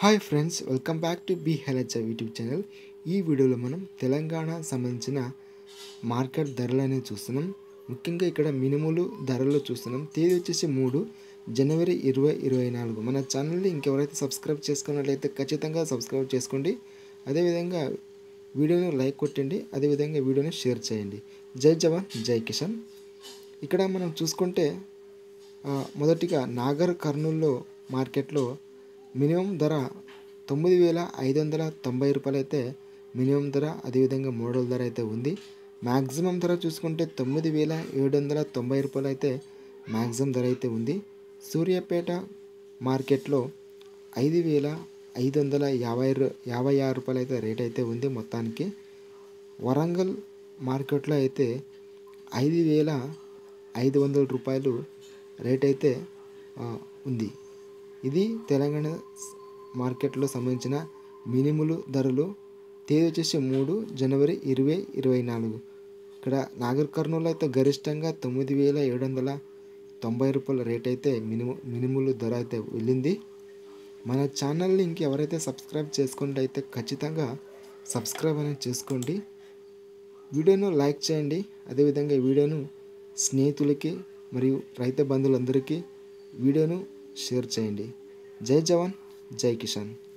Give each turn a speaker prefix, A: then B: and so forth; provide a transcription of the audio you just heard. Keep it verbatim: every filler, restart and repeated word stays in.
A: Hi friends, welcome back to బీ హెల్హెచ్ YouTube channel. ఈ వీడియోలో మనం తెలంగాణ సంబంధించిన మార్కెట్ ధరలు అనేది చూస్తున్నాం. ముఖ్యంగా ఇక్కడ మినుములు ధరలు చూస్తున్నాం. తేదీ వచ్చేసి మూడు జనవరి ఇరవై ఇరవై నాలుగు. మన ఛానల్ని ఇంకెవరైతే సబ్స్క్రైబ్ చేసుకున్నట్లయితే ఖచ్చితంగా సబ్స్క్రైబ్ చేసుకోండి. అదేవిధంగా వీడియోని లైక్ కొట్టండి, అదేవిధంగా వీడియోని షేర్ చేయండి. జై జవాన్ జై కిషన్. ఇక్కడ మనం చూసుకుంటే మొదటిగా నాగర్ కర్నూల్లో మార్కెట్లో మినిమం ధర తొమ్మిది వేల ఐదు వందల తొంభై రూపాయలు అయితే మినిమం ధర, అదేవిధంగా మోడల్ ధర అయితే ఉంది. మ్యాక్సిమం ధర చూసుకుంటే తొమ్మిది వేల ఏడు వందల తొంభై రూపాయలు అయితే మ్యాక్సిమం ధర అయితే ఉంది. సూర్యాపేట మార్కెట్లో ఐదు వేల ఐదు వందల యాభై యాభై ఆరు రూపాయలు అయితే రేట్ అయితే ఉంది మొత్తానికి. వరంగల్ మార్కెట్లో అయితే ఐదు వేల ఐదు వందల రూపాయలు రేట్ అయితే ఉంది. ఇది తెలంగాణ మార్కెట్లో సంబంధించిన మినిములు ధరలు. తేదీ వచ్చేసి మూడు జనవరి ఇరవై ఇరవై నాలుగు. ఇక్కడ నాగర్ కర్నూలు అయితే గరిష్టంగా తొమ్మిది వేల ఏడు వందల తొంభై రూపాయల రేట్ అయితే మినిము మినిములు ధర అయితే వెళ్ళింది. మన ఛానల్ని ఇంకెవరైతే సబ్స్క్రైబ్ చేసుకుంటే అయితే ఖచ్చితంగా సబ్స్క్రైబ్ అనేది చేసుకోండి. వీడియోను లైక్ చేయండి, అదేవిధంగా ఈ వీడియోను స్నేహితులకి మరియు రైతు బంధువులందరికీ వీడియోను షేర్ చేయండి. జై జవాన్ జై కిషన్.